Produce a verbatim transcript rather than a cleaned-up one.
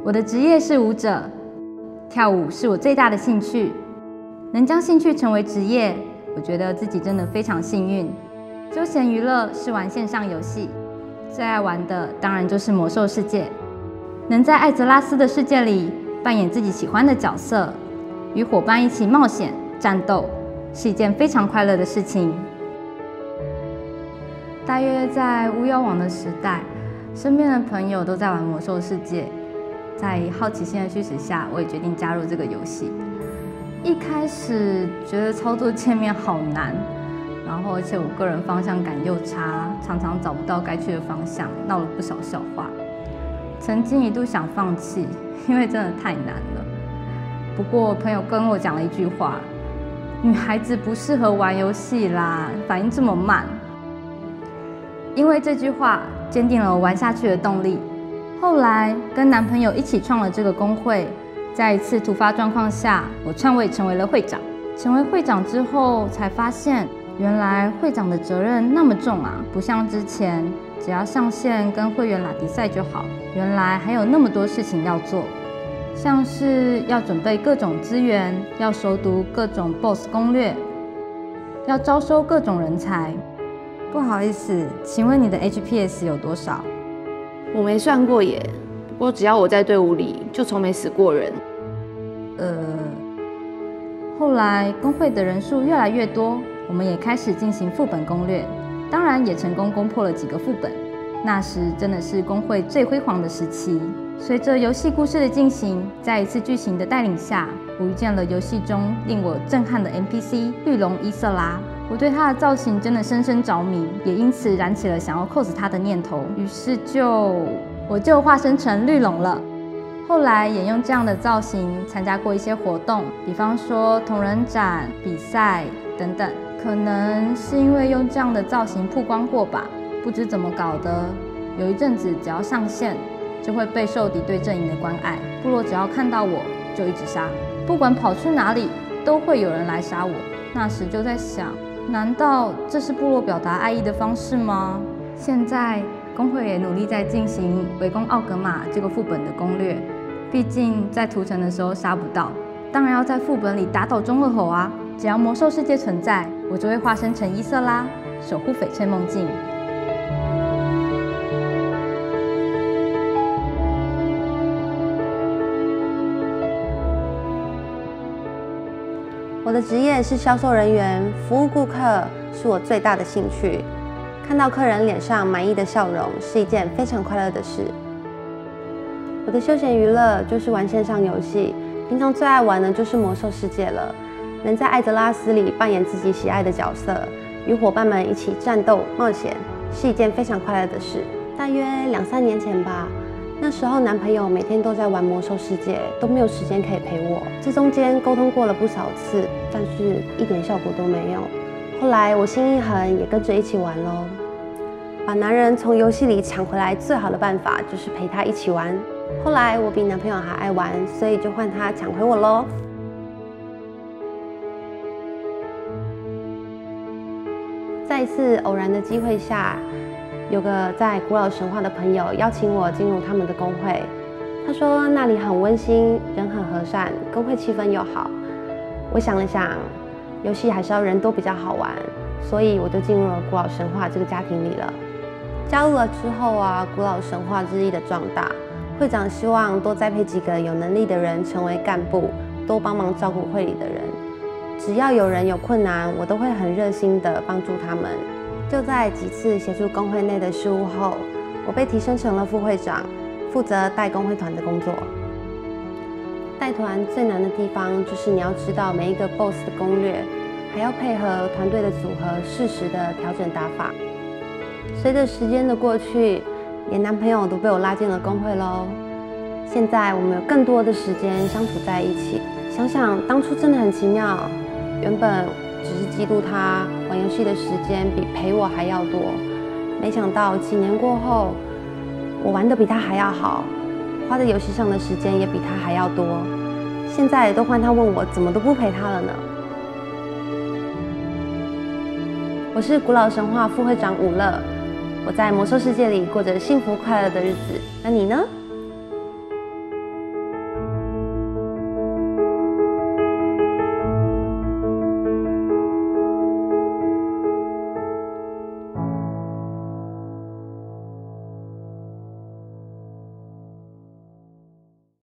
我的职业是舞者，跳舞是我最大的兴趣。能将兴趣成为职业，我觉得自己真的非常幸运。休闲娱乐是玩线上游戏，最爱玩的当然就是魔兽世界。能在艾泽拉斯的世界里扮演自己喜欢的角色，与伙伴一起冒险战斗，是一件非常快乐的事情。大约在巫妖王的时代，身边的朋友都在玩魔兽世界，在好奇心的驱使下，我也决定加入这个游戏。一开始觉得操作界面好难，然后而且我个人方向感又差，常常找不到该去的方向，闹了不少笑话。曾经一度想放弃，因为真的太难了。不过朋友跟我讲了一句话：“女孩子不适合玩游戏啦，反应这么慢。”因为这句话坚定了我玩下去的动力。后来跟男朋友一起创了这个工会。在一次突发状况下，我篡位成为了会长。成为会长之后，才发现原来会长的责任那么重啊！不像之前只要上线跟会员拉迪赛就好，原来还有那么多事情要做，像是要准备各种资源，要熟读各种 B O S S 攻略，要招收各种人才。不好意思，请问你的 H P S 有多少？ 我没算过耶，不过只要我在队伍里，就从没死过人。 呃，后来工会的人数越来越多，我们也开始进行副本攻略，当然也成功攻破了几个副本。那时真的是工会最辉煌的时期。随着游戏故事的进行，在一次剧情的带领下，我遇见了游戏中令我震撼的 N P C 绿龙伊瑟拉。我对她的造型真的深深着迷，也因此燃起了想要 cos 她的念头。于是就我就化身成绿龙了。后来也用这样的造型参加过一些活动，比方说同人展、比赛等等。可能是因为用这样的造型曝光过吧，不知怎么搞的，有一阵子只要上线，就会备受敌对阵营的关爱。部落只要看到我，就一直杀，不管跑去哪里，都会有人来杀我。那时就在想，难道这是部落表达爱意的方式吗？现在工会也努力在进行围攻奥格玛这个副本的攻略。毕竟在屠城的时候杀不到，当然要在副本里打倒中二猴啊！只要魔兽世界存在，我就会化身成伊瑟拉，守护翡翠梦境。 我的职业是销售人员，服务顾客是我最大的兴趣。看到客人脸上满意的笑容，是一件非常快乐的事。我的休闲娱乐就是玩线上游戏，平常最爱玩的就是魔兽世界了。能在艾泽拉斯里扮演自己喜爱的角色，与伙伴们一起战斗冒险，是一件非常快乐的事。大约两三年前吧，那时候男朋友每天都在玩魔兽世界，都没有时间可以陪我。这中间沟通过了不少次，但是一点效果都没有。后来我心一横，也跟着一起玩咯。把男人从游戏里抢回来，最好的办法就是陪他一起玩。后来我比男朋友还爱玩，所以就换他抢回我咯。在一次偶然的机会下，有个在古老神话的朋友邀请我进入他们的工会。他说那里很温馨，人很和善，工会气氛又好。我想了想，游戏还是要人多比较好玩，所以我就进入了古老神话这个家庭里了。加入了之后啊，古老神话日益的壮大。会长希望多栽培几个有能力的人成为干部，多帮忙照顾会里的人。只要有人有困难，我都会很热心地帮助他们。就在几次协助工会内的事务后，我被提升成了副会长，负责带工会团的工作。带团最难的地方就是你要知道每一个 B O S S 的攻略，还要配合团队的组合，适时的调整打法。随着时间的过去，连男朋友都被我拉进了工会咯。现在我们有更多的时间相处在一起，想想当初真的很奇妙。原本只是嫉妒他玩游戏的时间比陪我还要多，没想到几年过后，我玩得比他还要好，花在游戏上的时间也比他还要多。现在都换他问我怎么都不陪他了呢。我是古老神话副会长武乐。我在魔兽世界里过着幸福快乐的日子，那你呢？